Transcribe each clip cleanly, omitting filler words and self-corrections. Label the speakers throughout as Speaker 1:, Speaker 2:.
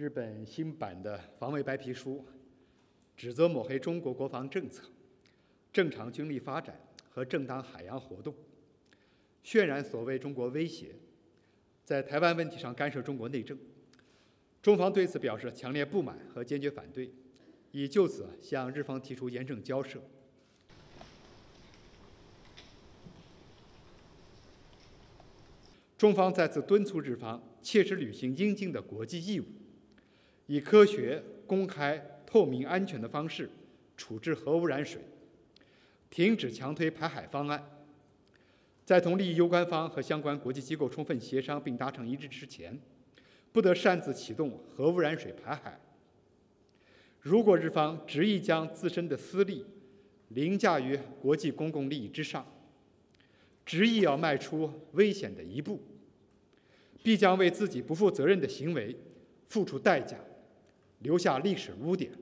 Speaker 1: 日本新版的防卫白皮书指责抹黑中国国防政策、正常军力发展和正当海洋活动，渲染所谓中国威胁，在台湾问题上干涉中国内政。中方对此表示强烈不满和坚决反对，已就此向日方提出严正交涉。中方再次敦促日方切实履行应尽的国际义务，以科学、公开、透明、安全的方式处置核污染水，停止强推排海方案。在同利益攸关方和相关国际机构充分协商并达成一致之前，不得擅自启动核污染水排海。如果日方执意将自身的私利凌驾于国际公共利益之上，执意要迈出危险的一步，必将为自己不负责任的行为付出代价，留下历史污点。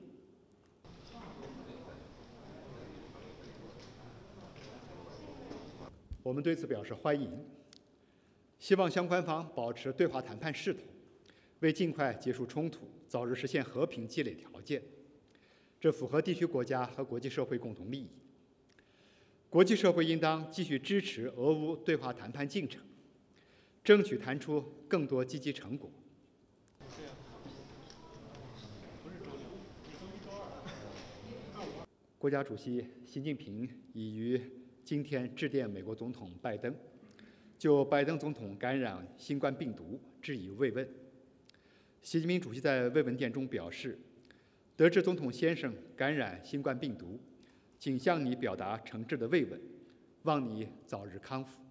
Speaker 1: 我们对此表示欢迎，希望相关方保持对话谈判势头，为尽快结束冲突、早日实现和平积累条件。这符合地区国家和国际社会共同利益。国际社会应当继续支持俄乌对话谈判进程，争取谈出更多积极成果。国家主席习近平已于今天致电美国总统拜登，就拜登总统感染新冠病毒致以慰问。习近平主席在慰问电中表示，得知总统先生感染新冠病毒，仅向你表达诚挚的慰问，望你早日康复。